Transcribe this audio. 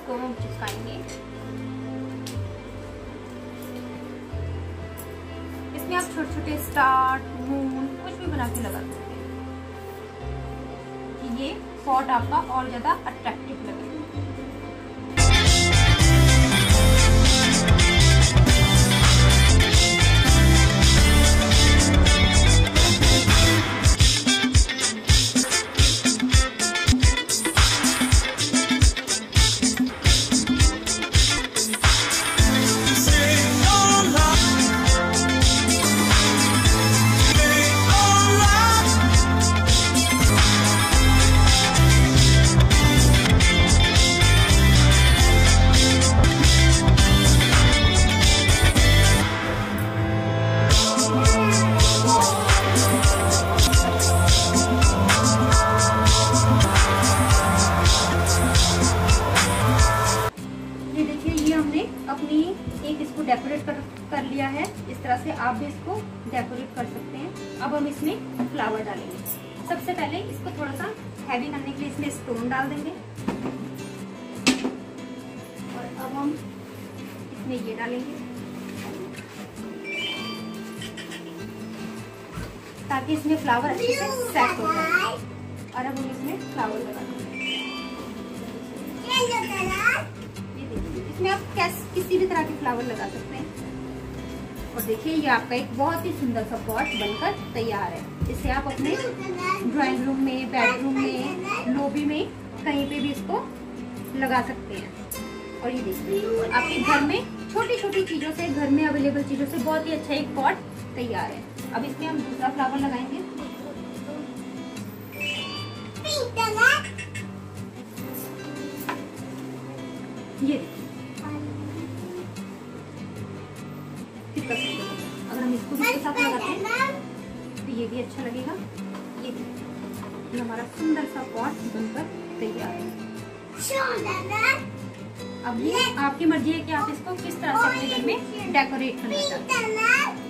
इसको हम चिपकाएंगे। इसमें आप छोटे छोटे स्टार, मून कुछ भी बना के लगा सकते हैं कि ये पॉट आपका और ज्यादा अट्रैक्टिव लगे। अपनी एक इसको डेकोरेट कर लिया है। इस तरह से आप भी इसको डेकोरेट कर सकते हैं। अब हम इसमें फ्लावर डालेंगे। सबसे पहले इसको थोड़ा सा हैवी करने के लिए इसमें स्टोन डाल देंगे और अब हम इसमें ये डालेंगे ताकि इसमें फ्लावर अच्छे से सेट हो जाए। और अब हम इसमें फ्लावर लगा देंगे। इसमें आप किसी भी तरह के फ्लावर लगा सकते हैं। और देखिए ये आपका एक बहुत ही सुंदर सा पॉट बनकर तैयार है। इसे आप अपने ड्राइंग रूम में, बेडरूम में, लॉबी में कहीं पे भी इसको लगा सकते हैं। और ये देखिए आपके घर में छोटी छोटी चीजों से, घर में अवेलेबल चीजों से बहुत ही अच्छा एक पॉट तैयार है। अब इसमें हम दूसरा फ्लावर लगाएंगे। ये कितना सुंदर है। अगर हम इसको भी साथ लगाते हैं तो ये भी अच्छा लगेगा। ये हमारा सुंदर सा पॉट बनकर तैयार है। अब ये आपकी मर्जी है कि आप इसको किस तरह से अपने घर में डेकोरेट करना चाहते हैं।